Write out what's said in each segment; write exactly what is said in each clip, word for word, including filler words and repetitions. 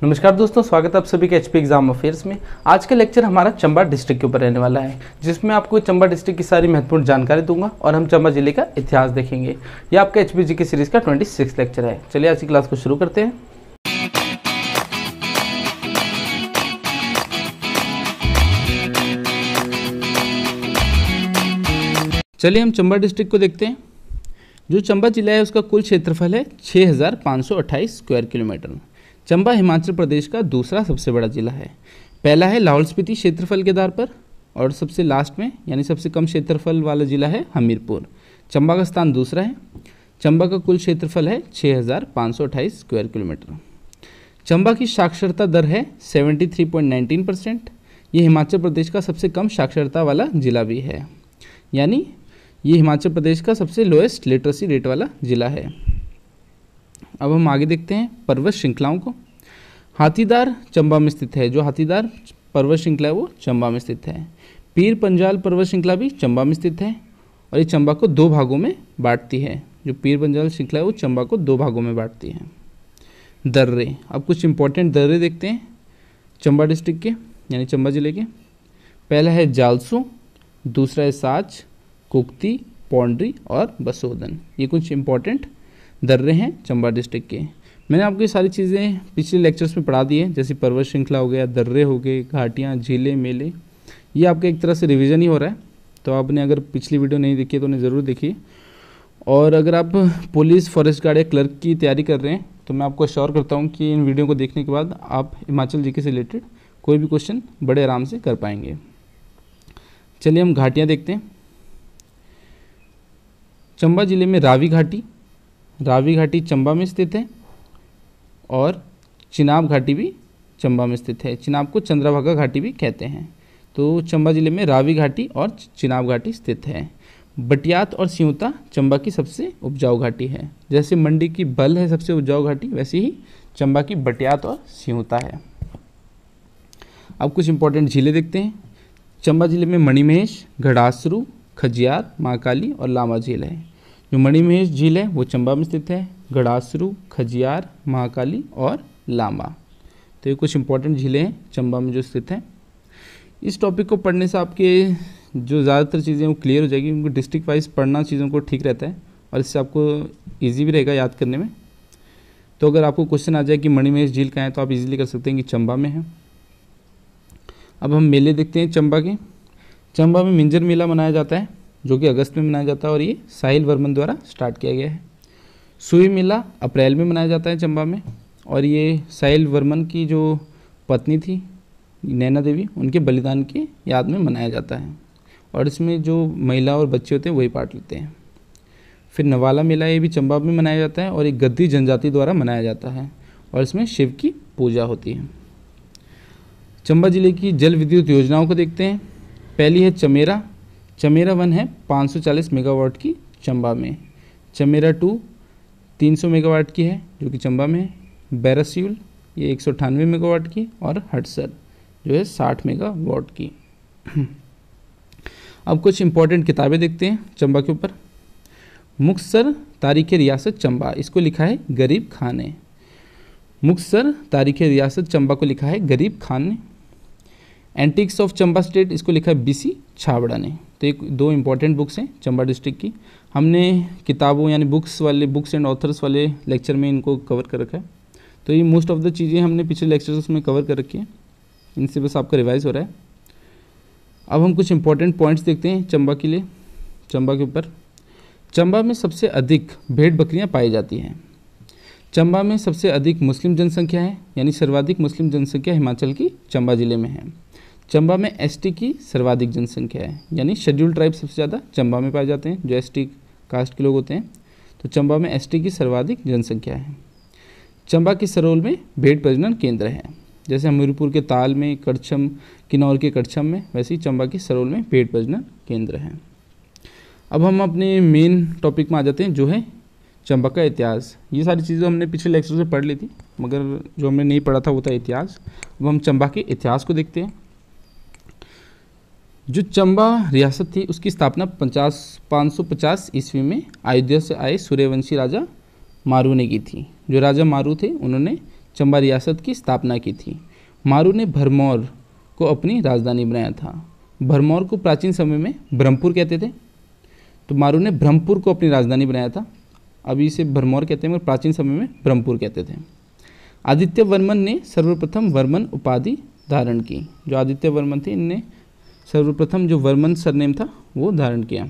नमस्कार दोस्तों, स्वागत है आप सभी के एचपी एग्जाम अफेयर्स में। आज का लेक्चर हमारा चंबा डिस्ट्रिक्ट के ऊपर रहने वाला है, जिसमें आपको चंबा डिस्ट्रिक्ट की सारी महत्वपूर्ण जानकारी दूंगा और हम चंबा जिले का इतिहास देखेंगे। ये आपका एचपी जी की सीरीज का छब्बीस लेक्चर है। चलिए आज की क्लास को शुरू करते हैं। चलिए हम चंबा डिस्ट्रिक्ट को देखते हैं। जो चंबा जिला है उसका कुल क्षेत्रफल है छः हज़ार पाँच सौ अट्ठाईस स्क्वायर किलोमीटर। चंबा हिमाचल प्रदेश का दूसरा सबसे बड़ा जिला है। पहला है लाहौल स्पीति क्षेत्रफल के आधार पर, और सबसे लास्ट में यानी सबसे कम क्षेत्रफल वाला जिला है हमीरपुर। चंबा का स्थान दूसरा है। चंबा का कुल क्षेत्रफल है छः हज़ार पाँच सौ अट्ठाईस स्क्वायर किलोमीटर। चंबा की साक्षरता दर है तिहत्तर पॉइंट एक नौ परसेंट। ये हिमाचल प्रदेश का सबसे कम साक्षरता वाला जिला भी है, यानी ये हिमाचल प्रदेश का सबसे लोएस्ट लिटरेसी रेट वाला जिला है। अब हम आगे देखते हैं पर्वत श्रृंखलाओं को। हाथीदार चंबा में स्थित है। जो हाथीदार पर्वत श्रृंखला है वो चंबा में स्थित है। पीर पंजाल पर्वत श्रृंखला भी चंबा में स्थित है और ये चंबा को दो भागों में बांटती है। जो पीर पंजाल श्रृंखला है वो चंबा को दो भागों में बांटती है। दर्रे, अब कुछ इंपॉर्टेंट दर्रे देखते हैं चंबा डिस्ट्रिक्ट के यानी चंबा जिले के। पहला है जालसू, दूसरा है साच, कुक्ति, पौंडरी और बसोदन। ये कुछ इंपॉर्टेंट दर्रे हैं चंबा डिस्ट्रिक्ट के। मैंने आपको ये सारी चीज़ें पिछले लेक्चर्स में पढ़ा दी है, जैसे पर्वत श्रृंखला हो गया, दर्रे हो गए, घाटियाँ, झीलें, मेले। ये आपका एक तरह से रिवीजन ही हो रहा है, तो आपने अगर पिछली वीडियो नहीं देखी है तो उन्हें ज़रूर देखिए। और अगर आप पुलिस, फॉरेस्ट गार्ड या क्लर्क की तैयारी कर रहे हैं तो मैं आपको अश्योर करता हूँ कि इन वीडियो को देखने के बाद आप हिमाचल जीके से रिलेटेड कोई भी क्वेश्चन बड़े आराम से कर पाएंगे। चलिए हम घाटियाँ देखते हैं। चंबा जिले में रावी घाटी रावी घाटी चंबा में स्थित है और चिनाब घाटी भी चंबा में स्थित है। चिनाब को चंद्रभागा घाटी भी कहते हैं। तो चंबा जिले में रावी घाटी और चिनाब घाटी स्थित है। बटियात और सियूता चंबा की सबसे उपजाऊ घाटी है। जैसे मंडी की बल है सबसे उपजाऊ घाटी, वैसे ही चंबा की बटियात और सियूता है। अब कुछ इंपॉर्टेंट झीलें देखते हैं। चंबा जिले में मणिमहेश, घड़ासरू, खजियार, महाकाली और लामा झील है। जो मणिमहेश झील है वो चंबा में स्थित है। घड़ासरू, खजियार, महाकाली और लामा, तो ये कुछ इंपॉर्टेंट झीलें हैं चंबा में जो स्थित हैं। इस टॉपिक को पढ़ने से आपके जो ज़्यादातर चीज़ें वो क्लियर हो जाएगी, क्योंकि डिस्ट्रिक्ट वाइज पढ़ना चीज़ों को ठीक रहता है और इससे आपको ईजी भी रहेगा याद करने में। तो अगर आपको क्वेश्चन आ जाए कि मणिमहेश झील कहाँ है तो आप इजीली कर सकते हैं कि चंबा में है। अब हम मेले देखते हैं चंबा के। चंबा में मिंजर मेला मनाया जाता है, जो कि अगस्त में मनाया जाता है और ये साहिल वर्मन द्वारा स्टार्ट किया गया है। सुई मेला अप्रैल में मनाया जाता है चंबा में, और ये साहिल वर्मन की जो पत्नी थी नैना देवी, उनके बलिदान की याद में मनाया जाता है और इसमें जो महिला और बच्चे होते हैं वही पार्ट लेते हैं। फिर नवाला मेला, ये भी चंबा में मनाया जाता है और एक गद्दी जनजाति द्वारा मनाया जाता है और इसमें शिव की पूजा होती है। चंबा जिले की जल विद्युत योजनाओं को देखते हैं। पहली है चमेरा। चमेरा वन है पाँच सौ चालीस मेगावाट की चंबा में। चमेरा टू तीन सौ मेगावाट की है जो कि चंबा में है। बैरसियुल ये एक सौ अट्ठानवे मेगावाट की, और हटसर जो है साठ मेगावाट की। अब कुछ इंपॉर्टेंट किताबें देखते हैं चंबा के ऊपर। मुक्तसर तारीख़ रियासत चंबा, इसको लिखा है गरीब खान ने। मुक्तसर तारीख़ रियासत चंबा को लिखा है गरीब खान ने। एंटिक्स ऑफ चंबा स्टेट, इसको लिखा है बीसी छाबड़ा ने। तो एक दो इंपॉर्टेंट बुक्स हैं चंबा डिस्ट्रिक्ट की। हमने किताबों यानी बुक्स वाले बुक्स एंड ऑथर्स वाले लेक्चर में इनको कवर कर रखा है। तो ये मोस्ट ऑफ द चीज़ें हमने पिछले लेक्चर्स में कवर कर रखी है, इनसे बस आपका रिवाइज हो रहा है। अब हम कुछ इंपॉर्टेंट पॉइंट्स देखते हैं चंबा के लिए। चंबा के ऊपर, चंबा में सबसे अधिक भेड़ बकरियाँ पाई जाती हैं। चंबा में सबसे अधिक मुस्लिम जनसंख्या है, यानी सर्वाधिक मुस्लिम जनसंख्या हिमाचल की चंबा जिले में है। चंबा में एसटी की सर्वाधिक जनसंख्या है, यानी शेड्यूल ट्राइब सबसे ज़्यादा चंबा में पाए जाते हैं, जो एसटी कास्ट के लोग होते हैं। तो चंबा में एसटी की सर्वाधिक जनसंख्या है। चंबा की सरोल में भेड़ प्रजनन केंद्र है। जैसे हमीरपुर के ताल में, कड़छम, किन्नौर के कड़छम में, वैसे ही चंबा की सरोल में भेड़ प्रजनन केंद्र है। अब हम अपने मेन टॉपिक में आ जाते हैं, जो है चंबा का इतिहास। ये सारी चीज़ें हमने पिछले लेक्चर से पढ़ ली थी, मगर जो हमने नहीं पढ़ा था वो था इतिहास। अब हम चंबा के इतिहास को देखते हैं। जो चंबा रियासत थी उसकी स्थापना पचास पाँच सौ पचास ईस्वी में अयोध्या से आए सूर्यवंशी राजा मारू ने की थी। जो राजा मारू थे उन्होंने चंबा रियासत की स्थापना की थी। मारू ने भरमौर को अपनी राजधानी बनाया था। भरमौर को प्राचीन समय में ब्रह्मपुर कहते थे। तो मारू ने ब्रह्मपुर को अपनी राजधानी बनाया था। अभी इसे भरमौर कहते हैं, मगर प्राचीन समय में ब्रह्मपुर कहते थे। आदित्य वर्मन ने सर्वप्रथम वर्मन उपाधि धारण की। जो आदित्य वर्मन थे, इनने सर्वप्रथम जो वर्मन सरनेम था वो धारण किया।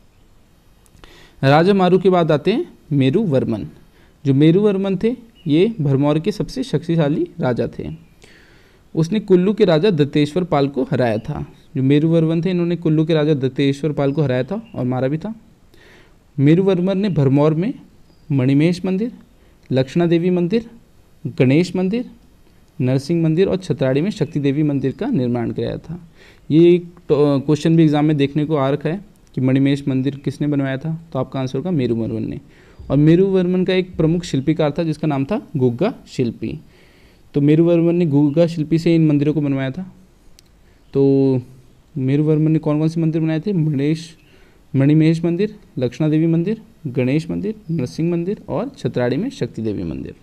राजा मारू के बाद आते हैं मेरू वर्मन। जो मेरू वर्मन थे ये भरमौर के सबसे शक्तिशाली राजा थे। उसने कुल्लू के राजा दत्तेश्वर पाल को हराया था। जो मेरू वर्मन थे, इन्होंने कुल्लू के राजा दत्तेश्वर पाल को हराया था और मारा भी था। मेरू वर्मन ने भरमौर में मणिमेश मंदिर, लक्षणा देवी मंदिर, गणेश मंदिर, नरसिंह मंदिर और छतराड़ी में शक्ति देवी मंदिर का निर्माण कराया था। ये एक क्वेश्चन भी एग्जाम में देखने को आ रखा है कि मणिमेश मंदिर किसने बनवाया था, तो आपका आंसर होगा मेरू वर्मन ने। और मेरू वर्मन का एक प्रमुख शिल्पीकार था जिसका नाम था गुग्गा शिल्पी। तो मेरू वर्मन ने गुग्गा शिल्पी से इन मंदिरों को बनवाया था। तो मेरू वर्मन ने कौन कौन से मंदिर बनाए थे? मणेश मणिमेश मंदिर, लक्षणा देवी मंदिर, गणेश मंदिर, नरसिंह मंदिर और छतराड़ी में शक्ति देवी मंदिर।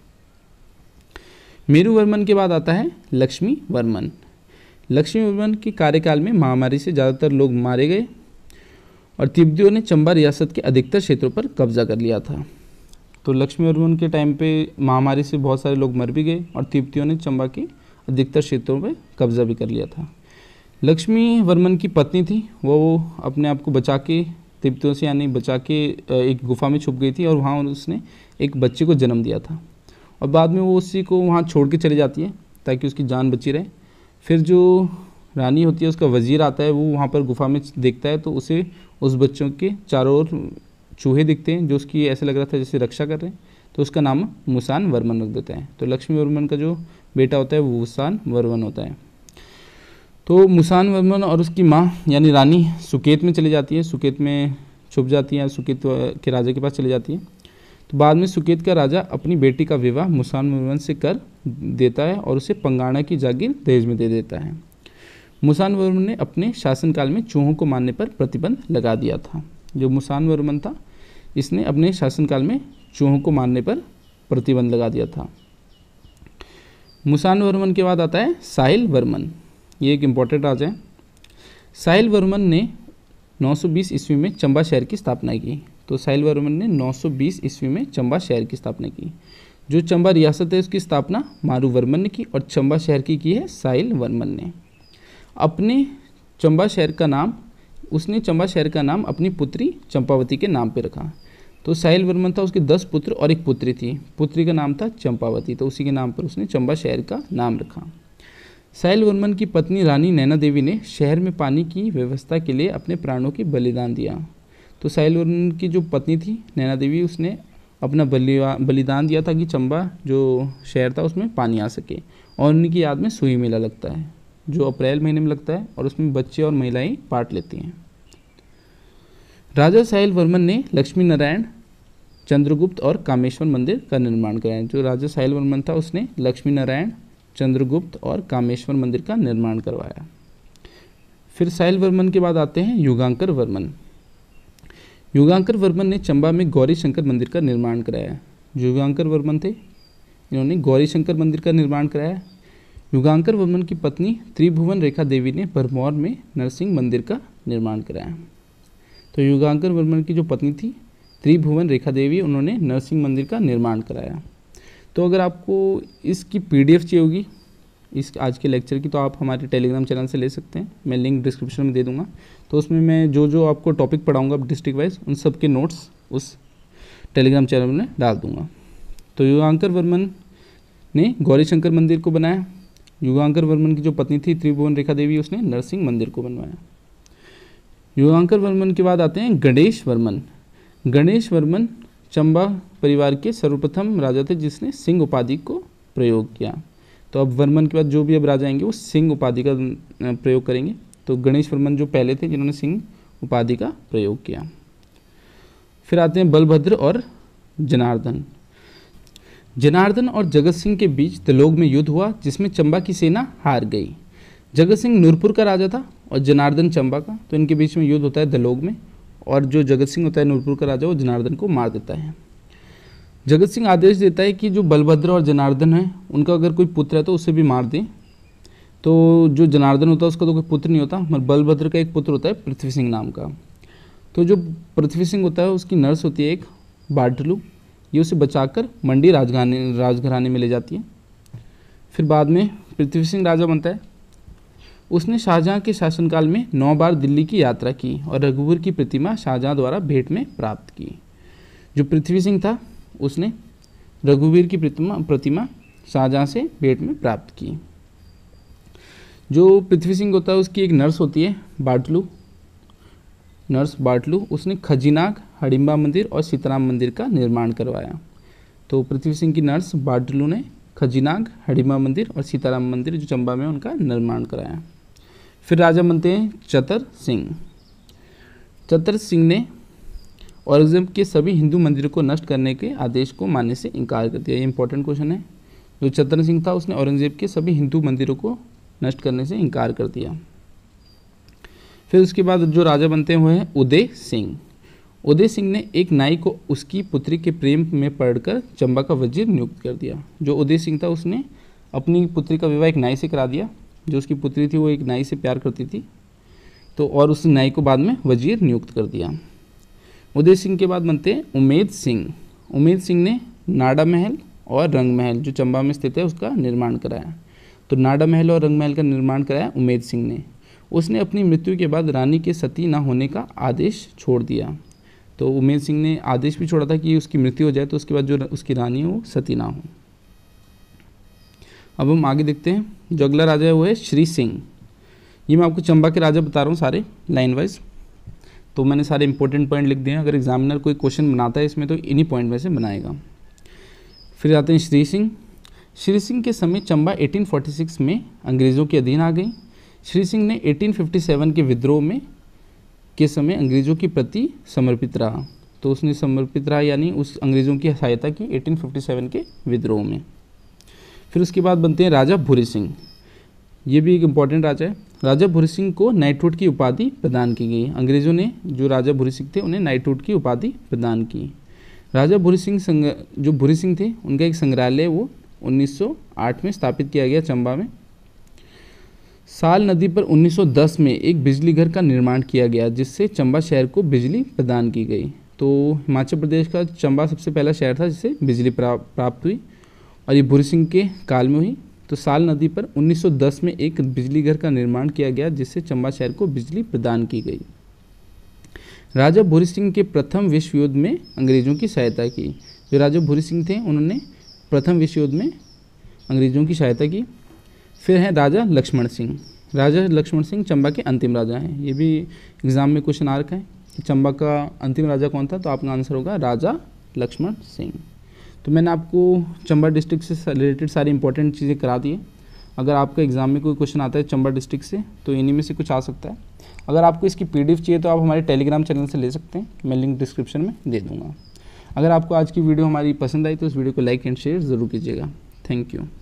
मेरू वर्मन के बाद आता है लक्ष्मी वर्मन। लक्ष्मी वर्मन के कार्यकाल में महामारी से ज़्यादातर लोग मारे गए और तिब्बतियों ने चंबा रियासत के अधिकतर क्षेत्रों पर कब्जा कर लिया था। तो लक्ष्मी वर्मन के टाइम पे महामारी से बहुत सारे लोग मर भी गए और तिब्बतियों ने चंबा के अधिकतर क्षेत्रों पर कब्जा भी कर लिया था। लक्ष्मी वर्मन की पत्नी थी, वो अपने आप को बचा के तिब्बतियों से यानी बचा के एक गुफा में छुप गई थी और वहाँ उसने एक बच्चे को जन्म दिया था और बाद में वो उसी को वहाँ छोड़ के चली जाती है ताकि उसकी जान बची रहे। फिर जो रानी होती है उसका वजीर आता है, वो वहाँ पर गुफा में देखता है तो उसे उस बच्चों के चारों ओर चूहे दिखते हैं जो उसकी ऐसे लग रहा था जैसे रक्षा कर रहे हैं, तो उसका नाम मुसान वर्मन रख देता है। तो लक्ष्मी वर्मन का जो बेटा होता है वो मुसान वर्मन होता है। तो मुसान वर्मन और उसकी माँ यानी रानी सुकेत में चली जाती है, सुकेत में छुप जाती है, सुकेत के राजा के पास चली जाती है। तो बाद में सुकेत का राजा अपनी बेटी का विवाह मुसान वर्मन से कर देता है और उसे पंगाणा की जागीर दहेज में दे देता है। मुसान वर्मन ने अपने शासनकाल में चूहों को मारने पर प्रतिबंध लगा दिया था। जो मुसान वर्मन था इसने अपने शासनकाल में चूहों को मारने पर प्रतिबंध लगा दिया था। मुसान वर्मन के बाद आता है साहिल वर्मन। ये एक इम्पॉर्टेंट राजा है। साहिल वर्मन ने नौ सौ बीस ईस्वी में चंबा शहर की स्थापना की। तो साहिल वर्मन ने नौ सौ बीस ईस्वी में चंबा शहर की स्थापना की। जो चंबा रियासत है उसकी स्थापना मारू वर्मन ने की और चंबा शहर की की है साहिल वर्मन ने। अपने चंबा शहर का नाम उसने चंबा शहर का नाम अपनी पुत्री चंपावती के नाम पे रखा। तो साहिल वर्मन था, उसके दस पुत्र और एक पुत्री थी। पुत्री का नाम था चंपावती, तो उसी के नाम पर उसने चंबा शहर का नाम रखा। साहिल वर्मन की पत्नी रानी नैना देवी ने शहर में पानी की व्यवस्था के लिए अपने प्राणों की बलिदान दिया। तो साहिल वर्मन की जो पत्नी थी नैना देवी, उसने अपना बलिदान दिया था कि चंबा जो शहर था उसमें पानी आ सके। और उनकी याद में सुई मेला लगता है जो अप्रैल महीने में लगता है और उसमें बच्चे और महिलाएं पार्ट लेती हैं। राजा साहिल वर्मन ने लक्ष्मी नारायण, चंद्रगुप्त और कामेश्वर मंदिर का निर्माण कराया। जो राजा साहिल वर्मन था उसने लक्ष्मी नारायण, चंद्रगुप्त और कामेश्वर मंदिर का निर्माण करवाया। फिर साहिल वर्मन के बाद आते हैं युगांकर वर्मन। युगांकर वर्मन ने चंबा में गौरी शंकर मंदिर का निर्माण कराया। जो युगांकर वर्मन थे इन्होंने गौरी शंकर मंदिर का निर्माण कराया। युगांकर वर्मन की पत्नी त्रिभुवन रेखा देवी ने भरमौर में नरसिंह मंदिर का निर्माण कराया। तो युगांकर वर्मन की जो पत्नी थी त्रिभुवन रेखा देवी, उन्होंने नरसिंह मंदिर का निर्माण कराया। तो अगर आपको इसकी पीडीएफ चाहिए होगी इस आज के लेक्चर की, तो आप हमारे टेलीग्राम चैनल से ले सकते हैं। मैं लिंक डिस्क्रिप्शन में दे दूंगा। तो उसमें मैं जो जो आपको टॉपिक पढ़ाऊंगा डिस्ट्रिक्ट वाइज, उन सब के नोट्स उस टेलीग्राम चैनल में डाल दूंगा। तो युगांकर वर्मन ने गौरी शंकर मंदिर को बनाया। युगांकर वर्मन की जो पत्नी थी त्रिभुवन रेखा देवी, उसने नरसिंह मंदिर को बनवाया। युगांकर वर्मन के बाद आते हैं गणेश वर्मन। गणेश वर्मन चंबा परिवार के सर्वप्रथम राजा थे जिसने सिंह उपाधि को प्रयोग किया। तो अब वर्मन के बाद जो भी अब राजा आएंगे वो सिंह उपाधि का प्रयोग करेंगे। तो गणेश वर्मन जो पहले थे जिन्होंने सिंह उपाधि का प्रयोग किया। फिर आते हैं बलभद्र और जनार्दन। जनार्दन और जगत सिंह के बीच दलोग में युद्ध हुआ जिसमें चंबा की सेना हार गई। जगत सिंह नूरपुर का राजा था और जनार्दन चंबा का। तो इनके बीच में युद्ध होता है दलोग में, और जो जगत सिंह होता है नूरपुर का राजा, वो जनार्दन को मार देता है। जगत सिंह आदेश देता है कि जो बलभद्र और जनार्दन है उनका अगर कोई पुत्र है तो उसे भी मार दें। तो जो जनार्दन होता है उसका तो कोई पुत्र नहीं होता, मगर बलभद्र का एक पुत्र होता है पृथ्वी सिंह नाम का। तो जो पृथ्वी सिंह होता है उसकी नर्स होती है एक बाटलू, ये उसे बचाकर मंडी राजघराने राजघराने में ले जाती है। फिर बाद में पृथ्वी सिंह राजा बनता है। उसने शाहजहाँ के शासनकाल में नौ बार दिल्ली की यात्रा की और रघुवीर की प्रतिमा शाहजहाँ द्वारा भेंट में प्राप्त की। जो पृथ्वी सिंह था उसने रघुवीर की प्रतिमा प्रतिमा शाहजहाँ से भेंट में प्राप्त की। जो पृथ्वी सिंह होता है उसकी एक नर्स होती है बाटलू, नर्स बाटलू, उसने खजीनाग, हडिम्बा मंदिर और सीताराम मंदिर का निर्माण करवाया। तो पृथ्वी सिंह की नर्स बाटलू ने खजीनाग, हडिम्बा मंदिर और सीताराम मंदिर जो चंबा में उनका निर्माण कराया। फिर राजा बनते हैं चतर सिंह। चतर सिंह ने औरंगजेब के सभी हिंदू मंदिरों को नष्ट करने के आदेश को मानने से इनकार कर दिया। ये इंपॉर्टेंट क्वेश्चन है। जो चतर सिंह था उसने औरंगजेब के सभी हिंदू मंदिरों को नष्ट करने से इनकार कर दिया। फिर उसके बाद जो राजा बनते हुए हैं उदय सिंह। उदय सिंह ने एक नाई को उसकी पुत्री के प्रेम में पड़कर चंबा का वजीर नियुक्त कर दिया। जो उदय सिंह था उसने अपनी पुत्री का विवाह एक नाई से करा दिया। जो उसकी पुत्री थी वो एक नाई से प्यार करती थी, तो और उस नाई को बाद में वजीर नियुक्त कर दिया। उदय सिंह के बाद बनते हैं उमेद सिंह। उमेद सिंह ने नाडा महल और रंग महल जो चंबा में स्थित है उसका निर्माण कराया। तो नाडा महल और रंग महल का निर्माण कराया उमेद सिंह ने। उसने अपनी मृत्यु के बाद रानी के सती न होने का आदेश छोड़ दिया। तो उमेद सिंह ने आदेश भी छोड़ा था कि उसकी मृत्यु हो जाए तो उसके बाद जो उसकी रानी है वो सती ना हो। अब हम आगे देखते हैं। जो अगला राजा है वो है श्री सिंह। ये मैं आपको चंबा के राजा बता रहा हूँ सारे लाइन वाइज, तो मैंने सारे इंपॉर्टेंट पॉइंट लिख दिए हैं। अगर एग्जामिनर कोई क्वेश्चन बनाता है इसमें तो इन्हीं पॉइंट में से बनाएगा। फिर आते हैं श्री सिंह। श्री सिंह के समय चंबा अठारह सौ छियालीस में अंग्रेज़ों के अधीन आ गई। श्री सिंह ने अठारह सौ सत्तावन के विद्रोह में के समय अंग्रेज़ों के प्रति समर्पित रहा। तो उसने समर्पित रहा यानी उस अंग्रेज़ों की सहायता की अठारह सौ सत्तावन के विद्रोह में। फिर उसके बाद बनते हैं राजा भूरी सिंह। ये भी एक इम्पॉर्टेंट राजा है। राजा भूरी सिंह को नाइटहुड की उपाधि प्रदान की गई। अंग्रेज़ों ने जो राजा भूरी सिंह थे उन्हें नाइटहुड की उपाधि प्रदान की। राजा भूरी सिंह संग जो भूरी सिंह थे उनका एक संग्रहालय वो उन्नीस सौ आठ में स्थापित किया गया चंबा में। साल नदी पर उन्नीस सौ दस में एक बिजली घर का निर्माण किया गया जिससे चंबा शहर को बिजली प्रदान की गई। तो हिमाचल प्रदेश का चंबा सबसे पहला शहर था जिसे बिजली प्राप्त हुई और ये भूरी सिंह के काल में हुई। तो साल नदी पर उन्नीस सौ दस में एक बिजली घर का निर्माण किया गया जिससे चंबा शहर को बिजली प्रदान की गई। राजा भूरी सिंह के प्रथम विश्व युद्ध में अंग्रेज़ों की सहायता की। जो राजा भूरी सिंह थे उन्होंने प्रथम विश्व युद्ध में अंग्रेज़ों की सहायता की। फिर हैं राजा लक्ष्मण सिंह। राजा लक्ष्मण सिंह चंबा के अंतिम राजा हैं। ये भी एग्ज़ाम में क्वेश्चन आ रखा है कि चंबा का अंतिम राजा कौन था, तो आपका आंसर होगा राजा लक्ष्मण सिंह। तो मैंने आपको चंबा डिस्ट्रिक्ट से रिलेटेड सारी इंपॉर्टेंट चीज़ें करा दी है। अगर आपका एग्ज़ाम में कोई क्वेश्चन आता है चंबा डिस्ट्रिक्ट से तो इन्हीं में से कुछ आ सकता है। अगर आपको इसकी पीडीएफ चाहिए तो आप हमारे टेलीग्राम चैनल से ले सकते हैं, मैं लिंक डिस्क्रिप्शन में दे दूँगा। अगर आपको आज की वीडियो हमारी पसंद आई तो इस वीडियो को लाइक एंड शेयर ज़रूर कीजिएगा। Thank you.